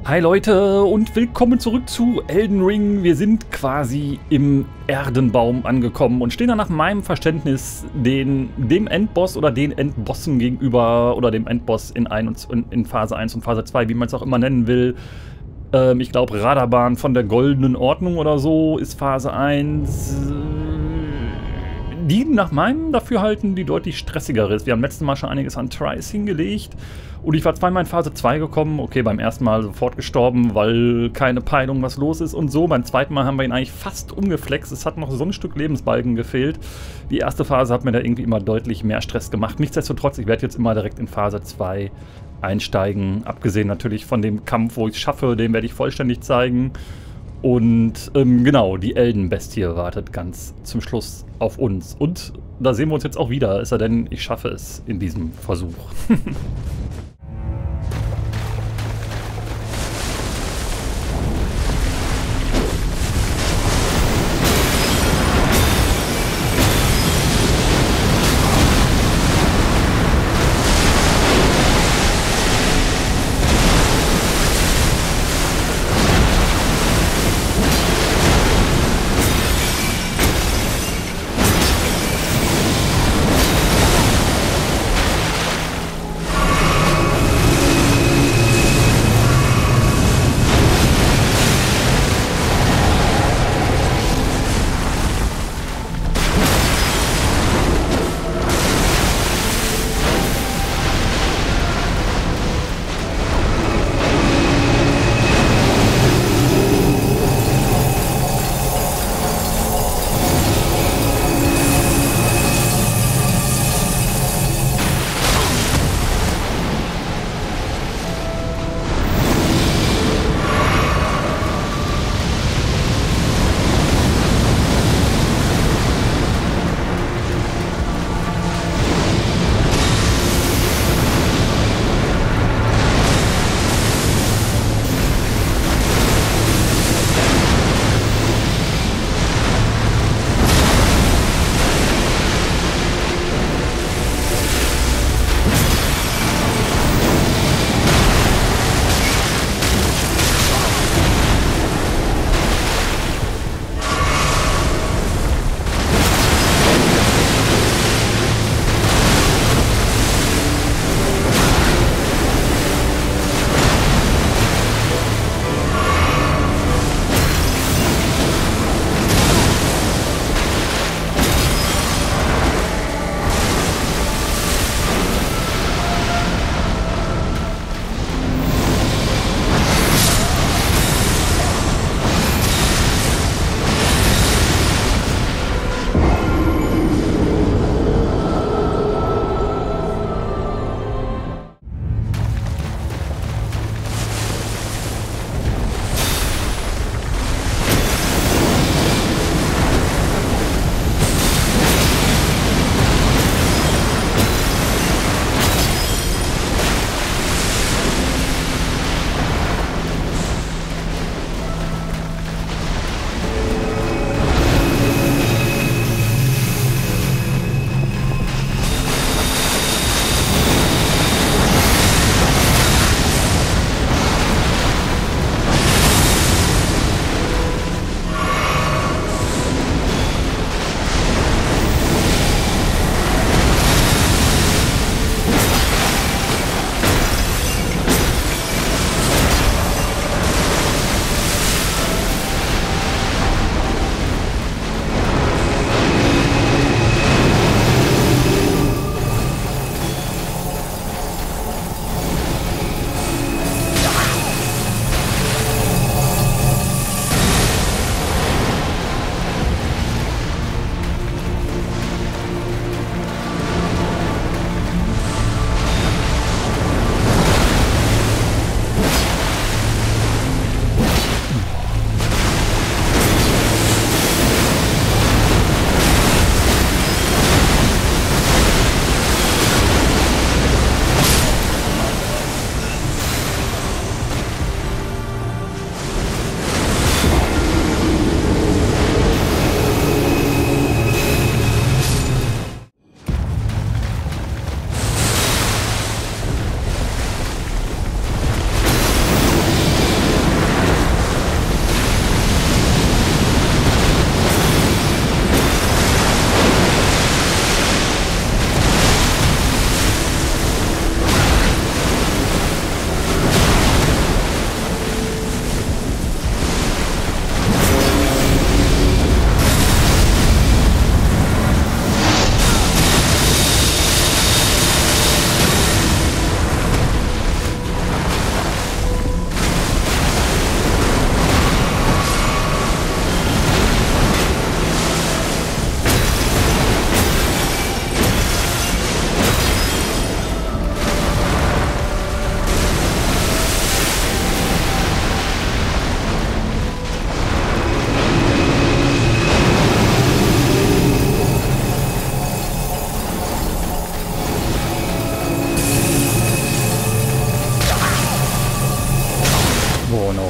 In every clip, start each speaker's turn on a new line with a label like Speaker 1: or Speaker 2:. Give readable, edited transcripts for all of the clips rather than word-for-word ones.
Speaker 1: Hi Leute und willkommen zurück zu Elden Ring. Wir sind quasi im Erdenbaum angekommen und stehen da nach meinem Verständnis dem Endboss oder den Endbossen gegenüber oder dem Endboss in Phase 1 und Phase 2, wie man es auch immer nennen will. Ich glaube Radaban von der Goldenen Ordnung oder so ist Phase 1. Die nach meinem Dafürhalten die deutlich stressigere ist. Wir haben letztes Mal schon einiges an Tries hingelegt und ich war zweimal in Phase 2 gekommen. Okay, beim ersten Mal sofort gestorben, weil keine Peilung, was los ist und so. Beim zweiten Mal haben wir ihn eigentlich fast umgeflext. Es hat noch so ein Stück Lebensbalken gefehlt. Die erste Phase hat mir da irgendwie immer deutlich mehr Stress gemacht. Nichtsdestotrotz, ich werde jetzt immer direkt in Phase 2 einsteigen. Abgesehen natürlich von dem Kampf, wo ich es schaffe, den werde ich vollständig zeigen. Und genau, die Eldenbestie wartet ganz zum Schluss auf uns. Und da sehen wir uns jetzt auch wieder, es sei denn, ich schaffe es in diesem Versuch. Oh no.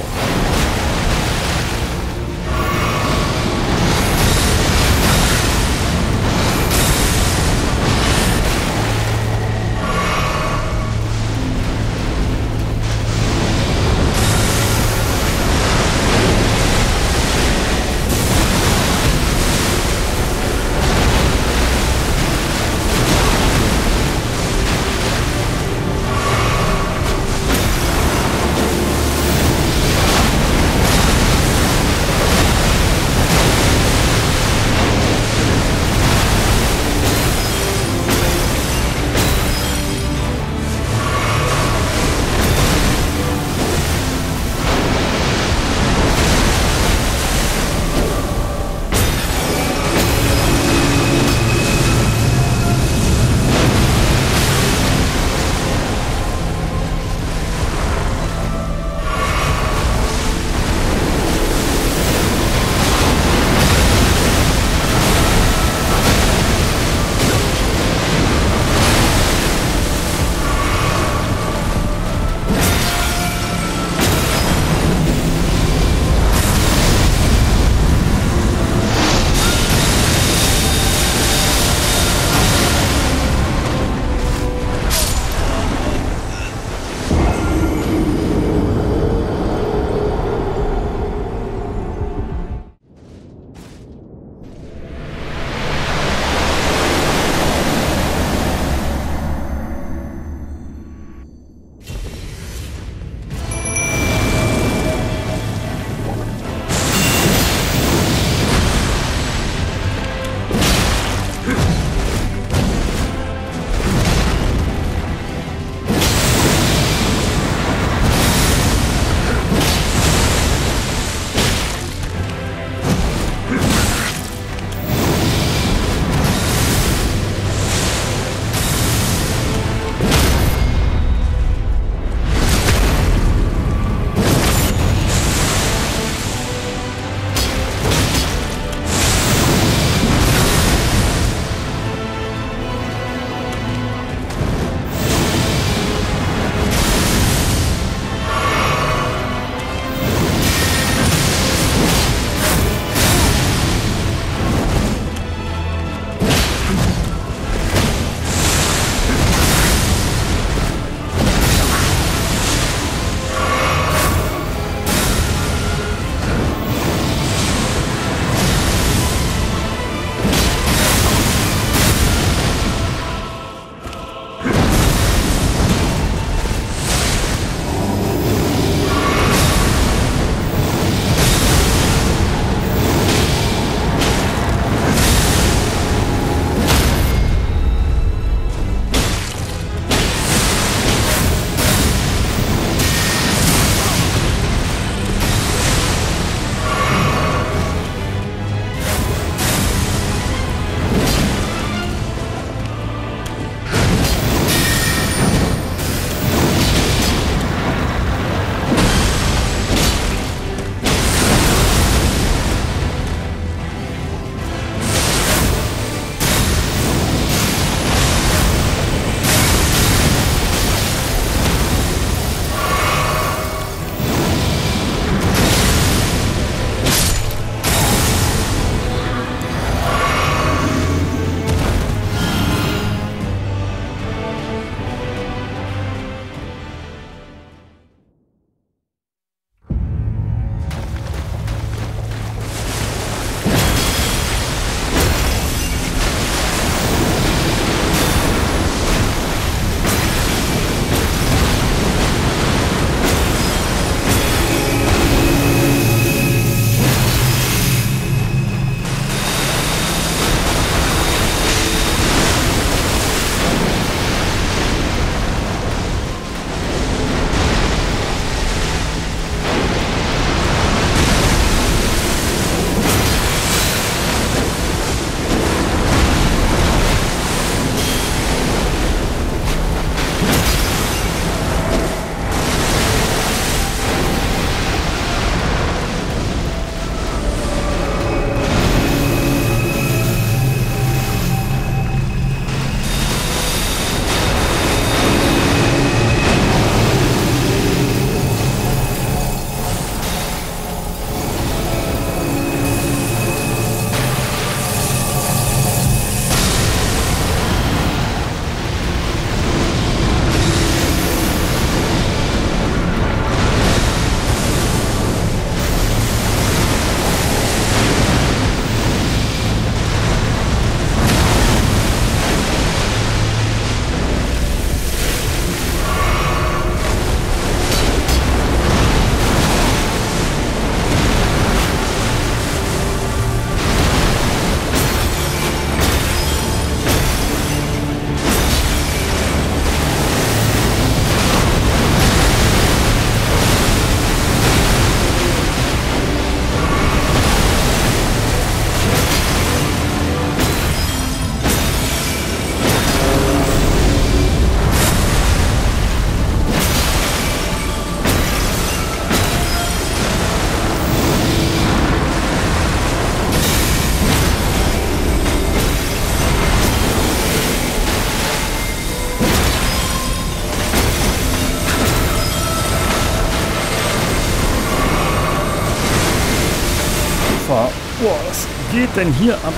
Speaker 1: Boah, was geht denn hier ab?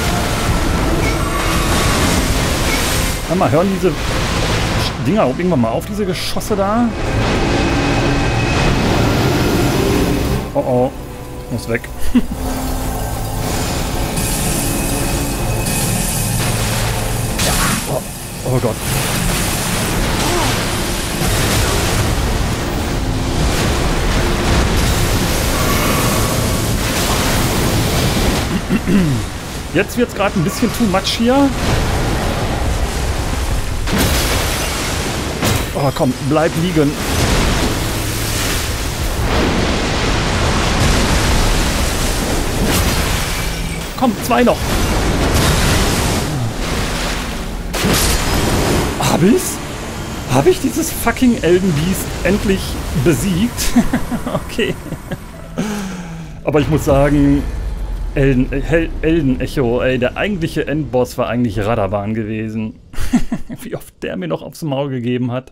Speaker 1: Sag mal, hören diese Dinger irgendwann mal auf, diese Geschosse da? Oh oh, muss weg. Oh, oh Gott. Jetzt wird es gerade ein bisschen too much hier. Oh komm, bleib liegen. Komm, 2 noch. Hab ich's? Hab ich dieses fucking Elden Beast endlich besiegt? Okay. Aber ich muss sagen, Elden Echo, ey, der eigentliche Endboss war eigentlich Radaban gewesen. Wie oft der mir noch aufs Maul gegeben hat.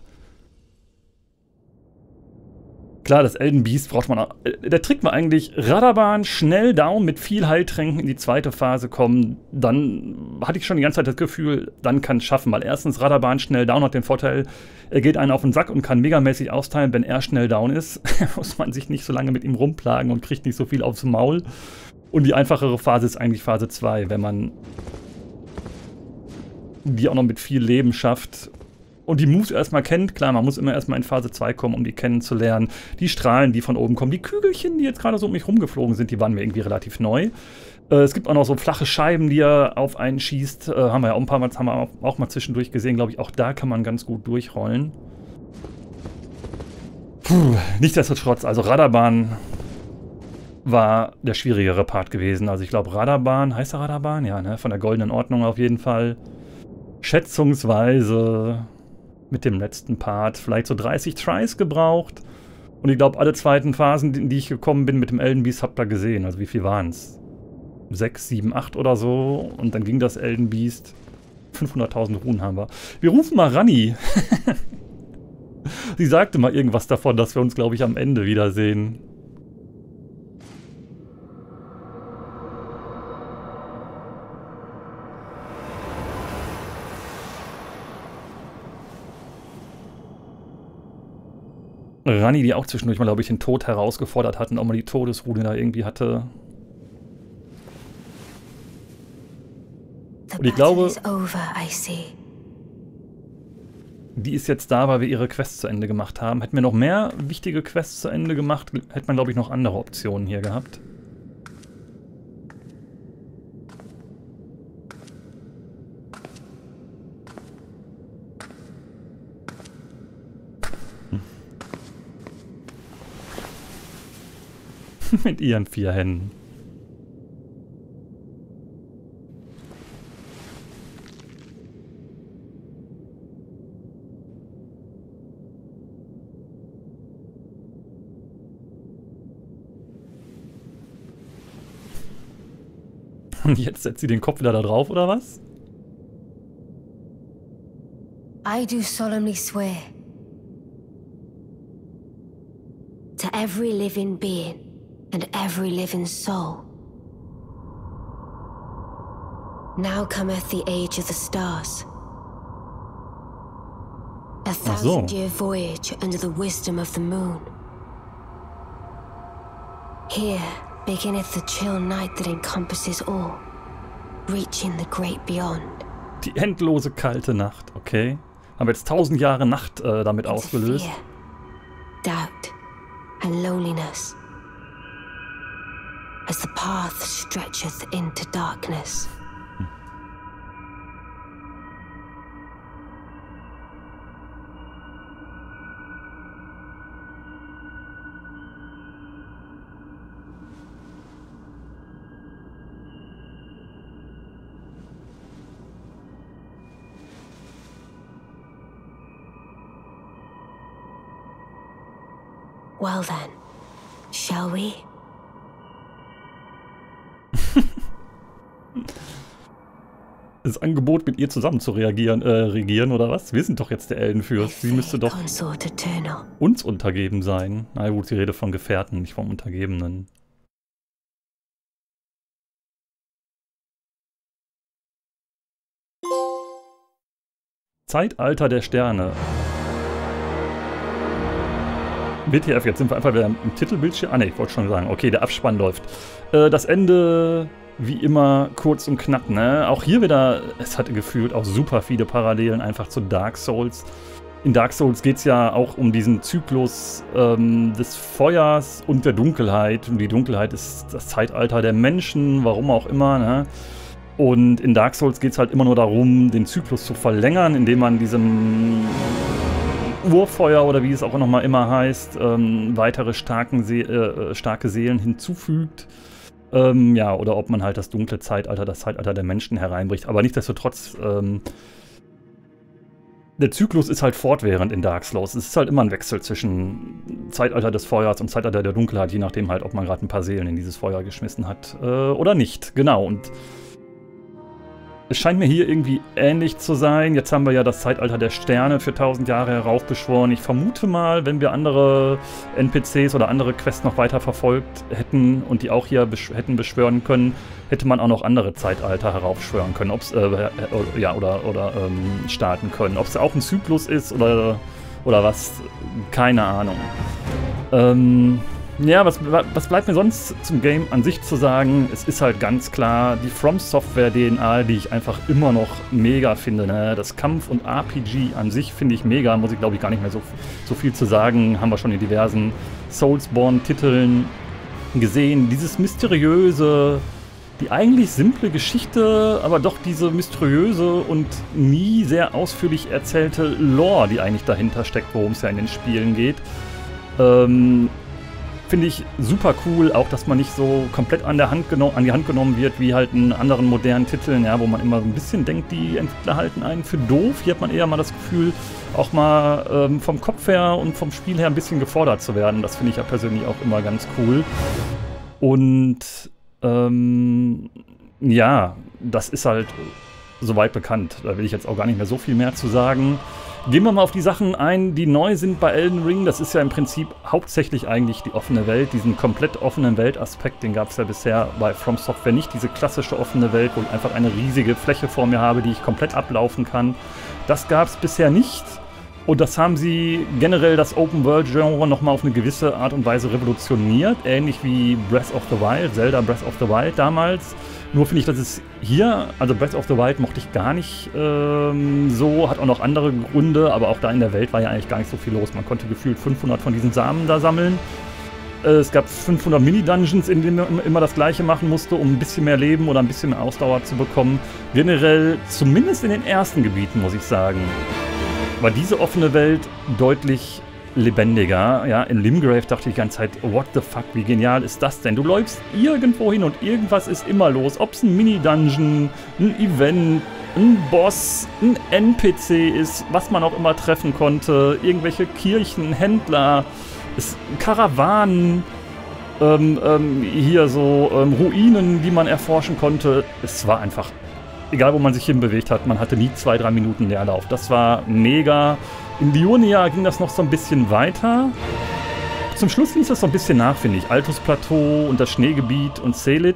Speaker 1: Klar, das Elden Beast braucht man auch. Der Trick war eigentlich, Radaban schnell down mit viel Heiltränken in die zweite Phase kommen. Dann hatte ich schon die ganze Zeit das Gefühl, dann kann es schaffen. Weil erstens, Radaban schnell down hat den Vorteil, er geht einen auf den Sack und kann megamäßig austeilen. Wenn er schnell down ist, muss man sich nicht so lange mit ihm rumplagen und kriegt nicht so viel aufs Maul. Und die einfachere Phase ist eigentlich Phase 2, wenn man die auch noch mit viel Leben schafft. Und die Moves erstmal kennt, klar, man muss immer erstmal in Phase 2 kommen, um die kennenzulernen. Die Strahlen, die von oben kommen, die Kügelchen, die jetzt gerade so um mich rumgeflogen sind, die waren mir irgendwie relativ neu. Es gibt auch noch so flache Scheiben, die er auf einen schießt. Haben wir ja auch ein paar Mal, haben wir auch mal zwischendurch gesehen, glaube ich. Auch da kann man ganz gut durchrollen. Puh, nichtsdestotrotz, also Radaban war der schwierigere Part gewesen. Also ich glaube Radaban, heißt er Radaban? Ja, ne? Von der Goldenen Ordnung auf jeden Fall. Schätzungsweise mit dem letzten Part vielleicht so 30 Tries gebraucht. Und ich glaube, alle zweiten Phasen, in die ich gekommen bin mit dem Elden Beast, habt ihr gesehen. Also wie viel waren es? 6, 7, 8 oder so. Und dann ging das Elden Beast. 500.000 Runen haben wir. Wir rufen mal Ranni. Sie sagte mal irgendwas davon, dass wir uns, glaube ich, am Ende wiedersehen. Ranni, die auch zwischendurch mal, glaube ich, den Tod herausgefordert hat und auch mal die Todesrune da irgendwie hatte. Und ich glaube, die ist jetzt da, weil wir ihre Quests zu Ende gemacht haben. Hätten wir noch mehr wichtige Quests zu Ende gemacht, hätte man, glaube ich, noch andere Optionen hier gehabt. Mit ihren 4 Händen. Und jetzt setzt sie den Kopf wieder da drauf, oder was?
Speaker 2: I do solemnly swear to every living being and every living soul. Now cometh the age of the stars. A 1000-year voyage under the wisdom of the moon. Here beginneth the chill night that encompasses all, reaching the great beyond.
Speaker 1: Die endlose kalte Nacht, okay. Haben wir jetzt 1000 Jahre Nacht damit ausgelöst.
Speaker 2: Fear, doubt and loneliness. As the path stretcheth into darkness. Well then, shall we?
Speaker 1: Das Angebot, mit ihr zusammen zu regieren, oder was? Wir sind doch jetzt der Eldenfürst. Sie müsste doch uns untergeben sein. Na gut, die Rede von Gefährten, nicht vom Untergebenen. Zeitalter der Sterne. WTF, jetzt sind wir einfach wieder im Titelbildschirm. Ah ne, ich wollte schon sagen, okay, der Abspann läuft. Das Ende, wie immer, kurz und knapp, ne? Auch hier wieder, es hatte gefühlt auch super viele Parallelen einfach zu Dark Souls. In Dark Souls geht es ja auch um diesen Zyklus des Feuers und der Dunkelheit. Und die Dunkelheit ist das Zeitalter der Menschen, warum auch immer, ne? Und in Dark Souls geht es halt immer nur darum, den Zyklus zu verlängern, indem man diesem Urfeuer oder wie es auch nochmal immer heißt, weitere starke Seelen hinzufügt. Ja, oder ob man halt das dunkle Zeitalter, das Zeitalter der Menschen hereinbricht. Aber nichtsdestotrotz, der Zyklus ist halt fortwährend in Dark Souls. Es ist halt immer ein Wechsel zwischen Zeitalter des Feuers und Zeitalter der Dunkelheit, je nachdem halt, ob man gerade ein paar Seelen in dieses Feuer geschmissen hat oder nicht. Genau, und es scheint mir hier irgendwie ähnlich zu sein. Jetzt haben wir ja das Zeitalter der Sterne für 1000 Jahre heraufbeschworen. Ich vermute mal, wenn wir andere NPCs oder andere Quests noch weiter verfolgt hätten und die auch hier hätten beschwören können, hätte man auch noch andere Zeitalter heraufschwören können, ob's, ja, oder starten können. Ob es auch ein Zyklus ist oder was, keine Ahnung. Ja, was bleibt mir sonst zum Game an sich zu sagen? Es ist halt ganz klar die From Software DNA, die ich einfach immer noch mega finde. Ne? Das Kampf- und RPG an sich finde ich mega, muss ich glaube ich gar nicht mehr so viel zu sagen. Haben wir schon in diversen Soulsborne-Titeln gesehen. Dieses mysteriöse, die eigentlich simple Geschichte, aber doch diese mysteriöse und nie sehr ausführlich erzählte Lore, die eigentlich dahinter steckt, worum es ja in den Spielen geht. Finde ich super cool, auch dass man nicht so komplett an die Hand genommen wird, wie halt in anderen modernen Titeln, ja, wo man immer so ein bisschen denkt, die Entwickler halten einen für doof. Hier hat man eher mal das Gefühl, auch mal vom Kopf her und vom Spiel her ein bisschen gefordert zu werden. Das finde ich ja persönlich auch immer ganz cool. Und ja, das ist halt soweit bekannt. Da will ich jetzt auch gar nicht mehr so viel mehr zu sagen. Gehen wir mal auf die Sachen ein, die neu sind bei Elden Ring. Das ist ja im Prinzip hauptsächlich eigentlich die offene Welt. Diesen komplett offenen Weltaspekt, den gab es ja bisher bei From Software nicht. Diese klassische offene Welt, wo ich einfach eine riesige Fläche vor mir habe, die ich komplett ablaufen kann. Das gab es bisher nicht. Und das haben sie generell das Open-World-Genre nochmal auf eine gewisse Art und Weise revolutioniert. Ähnlich wie Breath of the Wild, Zelda Breath of the Wild damals. Nur finde ich, dass es hier, also Breath of the Wild mochte ich gar nicht so, hat auch noch andere Gründe, aber auch da in der Welt war ja eigentlich gar nicht so viel los. Man konnte gefühlt 500 von diesen Samen da sammeln. Es gab 500 Mini-Dungeons, in denen man immer das Gleiche machen musste, um ein bisschen mehr Leben oder ein bisschen mehr Ausdauer zu bekommen. Generell, zumindest in den ersten Gebieten, muss ich sagen, war diese offene Welt deutlich lebendiger. Ja, in Limgrave dachte ich die ganze Zeit, what the fuck, wie genial ist das denn? Du läufst irgendwo hin und irgendwas ist immer los. Ob es ein Mini-Dungeon, ein Event, ein Boss, ein NPC ist, was man auch immer treffen konnte. Irgendwelche Kirchen, Händler, Karawanen, hier so Ruinen, die man erforschen konnte. Es war einfach, egal wo man sich hinbewegt hat, man hatte nie 2-3 Minuten Leerlauf. Das war mega. In Liurnia ging das noch so ein bisschen weiter. Zum Schluss ließ es so ein bisschen nach, finde ich. Altus Plateau und das Schneegebiet und Selit,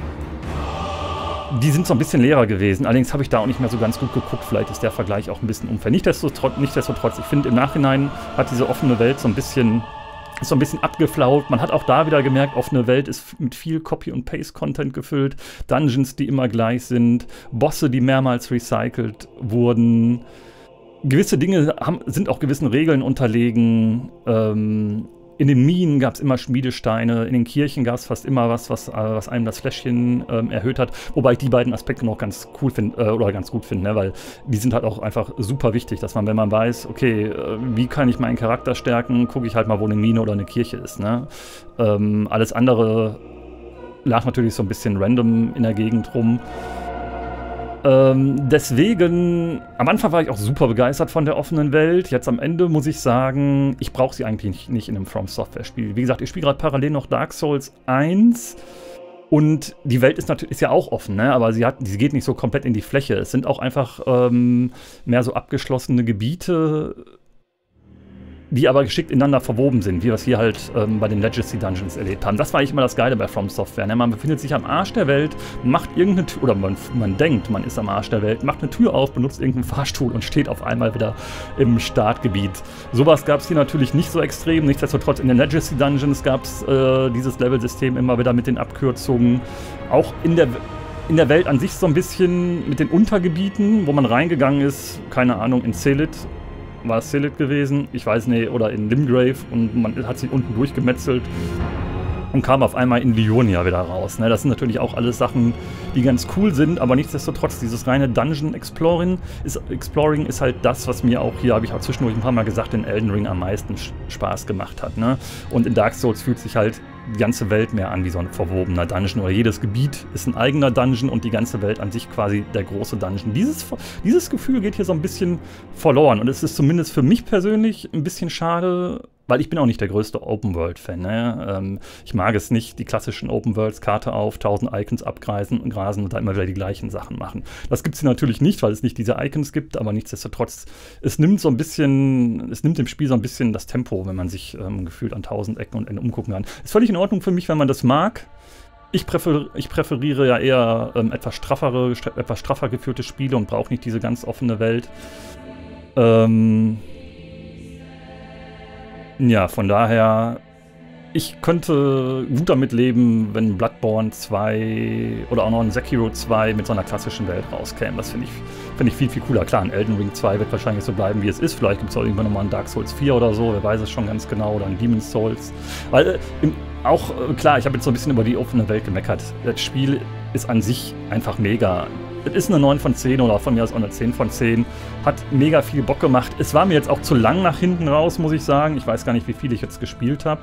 Speaker 1: die sind so ein bisschen leerer gewesen. Allerdings habe ich da auch nicht mehr so ganz gut geguckt. Vielleicht ist der Vergleich auch ein bisschen unfair. Nichtsdestotrotz, ich finde, im Nachhinein hat diese offene Welt so ein bisschen abgeflaut. Man hat auch da wieder gemerkt, offene Welt ist mit viel Copy- und Paste-Content gefüllt. Dungeons, die immer gleich sind. Bosse, die mehrmals recycelt wurden. Gewisse Dinge sind auch gewissen Regeln unterlegen. In den Minen gab es immer Schmiedesteine, in den Kirchen gab es fast immer was einem das Fläschchen erhöht hat. Wobei ich die beiden Aspekte noch ganz cool finde, oder ganz gut finde, ne? Weil die sind halt auch einfach super wichtig, dass man, wenn man weiß, okay, wie kann ich meinen Charakter stärken, gucke ich halt mal, wo eine Mine oder eine Kirche ist. Ne? Alles andere lag natürlich so ein bisschen random in der Gegend rum. Deswegen, am Anfang war ich auch super begeistert von der offenen Welt. Jetzt am Ende muss ich sagen, ich brauche sie eigentlich nicht in einem From Software Spiel. Wie gesagt, ich spiele gerade parallel noch Dark Souls 1 und die Welt ist ja auch offen, ne? Aber sie geht nicht so komplett in die Fläche. Es sind auch einfach mehr so abgeschlossene Gebiete. die aber geschickt ineinander verwoben sind, wie wir es hier halt bei den Legacy Dungeons erlebt haben. Das war eigentlich immer das Geile bei From Software. Ne? Man befindet sich am Arsch der Welt, macht irgendeine Tür, oder man denkt, man ist am Arsch der Welt, macht eine Tür auf, benutzt irgendeinen Fahrstuhl und steht auf einmal wieder im Startgebiet. Sowas gab es hier natürlich nicht so extrem. Nichtsdestotrotz in den Legacy Dungeons gab es dieses Level-System immer wieder mit den Abkürzungen. Auch in der Welt an sich so ein bisschen mit den Untergebieten, wo man reingegangen ist, keine Ahnung, in Celid. War es Celid gewesen? Ich weiß nicht. Oder in Limgrave und man hat sich unten durchgemetzelt und kam auf einmal in Liurnia wieder raus. Ne? Das sind natürlich auch alles Sachen, die ganz cool sind, aber nichtsdestotrotz, dieses reine Dungeon Exploring ist halt das, was mir auch hier, habe ich auch zwischendurch ein paar Mal gesagt, in Elden Ring am meisten Spaß gemacht hat. Ne? Und in Dark Souls fühlt sich halt die ganze Welt mehr an wie so ein verwobener Dungeon, oder jedes Gebiet ist ein eigener Dungeon und die ganze Welt an sich quasi der große Dungeon. Dieses Gefühl geht hier so ein bisschen verloren und es ist zumindest für mich persönlich ein bisschen schade, weil ich bin auch nicht der größte Open-World-Fan. Ne? Ich mag es nicht, die klassischen Open-Worlds, Karte auf, 1000 Icons abgrasen und da immer wieder die gleichen Sachen machen. Das gibt es hier natürlich nicht, weil es nicht diese Icons gibt, aber nichtsdestotrotz, es nimmt dem Spiel so ein bisschen das Tempo, wenn man sich gefühlt an 1000 Ecken und Enden umgucken kann. Ist völlig in Ordnung für mich, wenn man das mag. Ich präferiere ja eher etwas straffer geführte Spiele und brauche nicht diese ganz offene Welt. Ja, von daher, ich könnte gut damit leben, wenn Bloodborne 2 oder auch noch ein Sekiro 2 mit so einer klassischen Welt rauskäme. Das finde ich viel, viel cooler. Klar, ein Elden Ring 2 wird wahrscheinlich so bleiben, wie es ist. Vielleicht gibt es auch irgendwann nochmal ein Dark Souls 4 oder so, wer weiß es schon ganz genau, oder ein Demon's Souls. Weil klar, ich habe jetzt so ein bisschen über die offene Welt gemeckert. Das Spiel ist an sich einfach mega. Es ist eine 9 von 10 oder von mir aus auch eine 10 von 10. Hat mega viel Bock gemacht. Es war mir jetzt auch zu lang nach hinten raus, muss ich sagen. Ich weiß gar nicht, wie viel ich jetzt gespielt habe.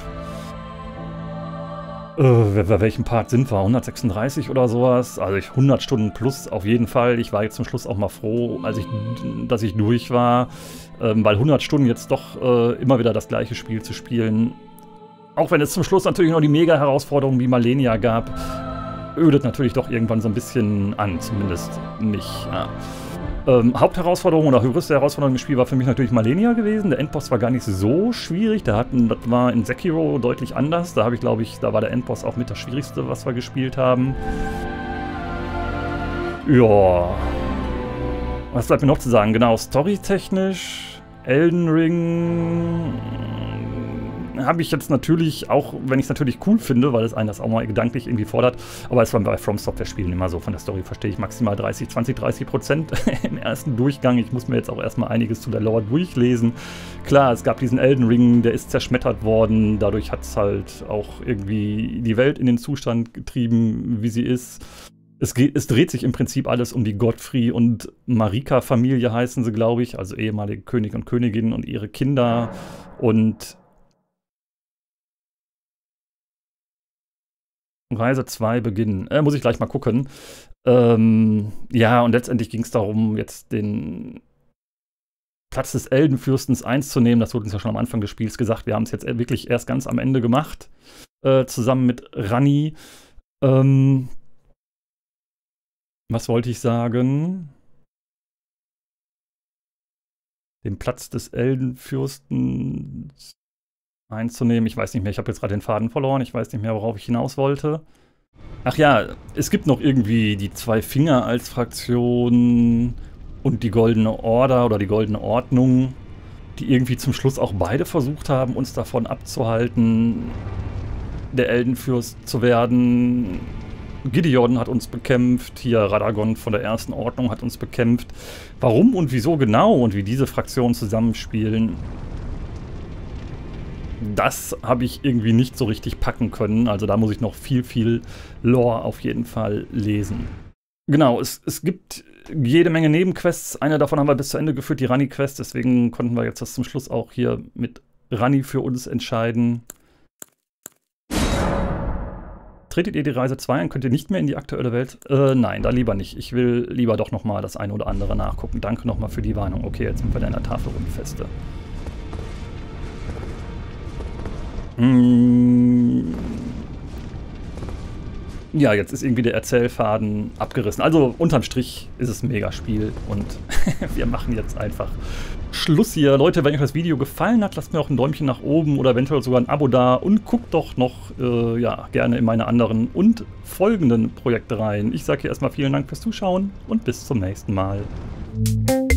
Speaker 1: Bei welchem Part sind wir? 136 oder sowas? Also 100 Stunden plus auf jeden Fall. Ich war jetzt zum Schluss auch mal froh, dass ich durch war. Weil 100 Stunden jetzt doch immer wieder das gleiche Spiel zu spielen. Auch wenn es zum Schluss natürlich noch die Mega-Herausforderungen wie Malenia gab, ödet natürlich doch irgendwann so ein bisschen an, zumindest mich. Ja. Hauptherausforderung oder höchste Herausforderung im Spiel war für mich natürlich Malenia gewesen. Der Endboss war gar nicht so schwierig. Das war in Sekiro deutlich anders. Da war der Endboss auch mit das Schwierigste, was wir gespielt haben. Ja. Was bleibt mir noch zu sagen? Genau, storytechnisch, Elden Ring habe ich jetzt natürlich, auch wenn ich es natürlich cool finde, weil es einen das auch mal gedanklich irgendwie fordert, aber es war bei From Software Spielen immer so, von der Story verstehe ich maximal 30% im ersten Durchgang. Ich muss mir jetzt auch erstmal einiges zu der Lore durchlesen. Klar, es gab diesen Elden Ring, der ist zerschmettert worden, dadurch hat es halt auch irgendwie die Welt in den Zustand getrieben, wie sie ist. Es dreht sich im Prinzip alles um die Godfrey- und Marika-Familie, heißen sie, glaube ich, also ehemalige König und Königin und ihre Kinder und Reise 2 beginnen. Muss ich gleich mal gucken. Ja, und letztendlich ging es darum, jetzt den Platz des Elbenfürstens einzunehmen. Das wurde uns ja schon am Anfang des Spiels gesagt. Wir haben es jetzt wirklich erst ganz am Ende gemacht. Zusammen mit Ranni. Was wollte ich sagen? Den Platz des Elbenfürsten einzunehmen. Ich weiß nicht mehr, ich habe jetzt gerade den Faden verloren. Ich weiß nicht mehr, worauf ich hinaus wollte. Ach ja, es gibt noch irgendwie die 2 Finger als Fraktion und die Goldene Order oder die Goldene Ordnung, die irgendwie zum Schluss auch beide versucht haben, uns davon abzuhalten, der Elbenfürst zu werden. Gideon hat uns bekämpft, hier Radagon von der Ersten Ordnung hat uns bekämpft. Warum und wieso genau und wie diese Fraktionen zusammenspielen, das habe ich irgendwie nicht so richtig packen können. Also da muss ich noch viel Lore auf jeden Fall lesen. Genau, es gibt jede Menge Nebenquests. Eine davon haben wir bis zu Ende geführt, die Ranni-Quest. Deswegen konnten wir jetzt das zum Schluss auch hier mit Ranni für uns entscheiden. Tretet ihr die Reise 2 an, könnt ihr nicht mehr in die aktuelle Welt? Nein, da lieber nicht. Ich will lieber doch nochmal das eine oder andere nachgucken. Danke nochmal für die Warnung. Okay, jetzt sind wir in der Tafelrundfeste. ja, jetzt ist irgendwie der Erzählfaden abgerissen. Also unterm Strich ist es ein Megaspiel und wir machen jetzt einfach Schluss hier. Leute, wenn euch das Video gefallen hat, lasst mir auch ein Däumchen nach oben oder eventuell sogar ein Abo da und guckt doch noch ja, gerne in meine anderen und folgenden Projekte rein. Ich sage hier erstmal vielen Dank fürs Zuschauen und bis zum nächsten Mal.